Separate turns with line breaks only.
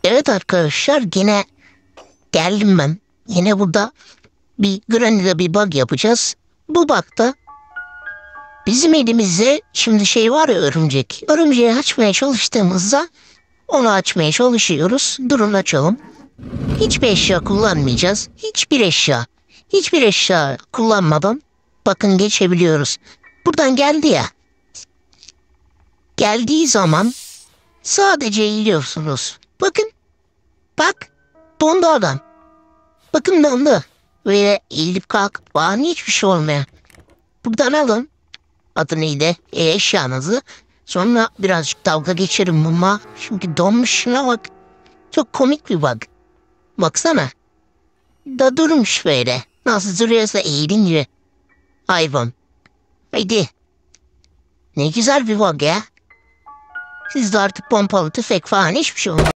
Evet arkadaşlar, yine geldim ben. Yine burada bir Granny'de bir bug yapacağız. Bu bug'da bizim elimizde şimdi şey var ya, örümcek. Örümceği açmaya çalıştığımızda onu açmaya çalışıyoruz. Durun açalım. Hiçbir eşya kullanmayacağız. Hiçbir eşya. Hiçbir eşya kullanmadan bakın geçebiliyoruz. Buradan geldi ya. Geldiği zaman sadece eğiliyorsunuz. Bakın. Bak. Dondu adam. Bakın dondu. Böyle eğilip kalkıp falan hiçbir şey olmuyor. Buradan alın. Adı neydi? Eşyanızı. Sonra birazcık dalga geçerim bununla. Çünkü donmuş, şuna bak. Çok komik bir bug. Baksana. Da durmuş böyle. Nasıl duruyorsa eğilince. Hayvan. Haydi. Ne güzel bir bug ya. Sizde artık pompalı tüfek falan hiçbir şey olmaz.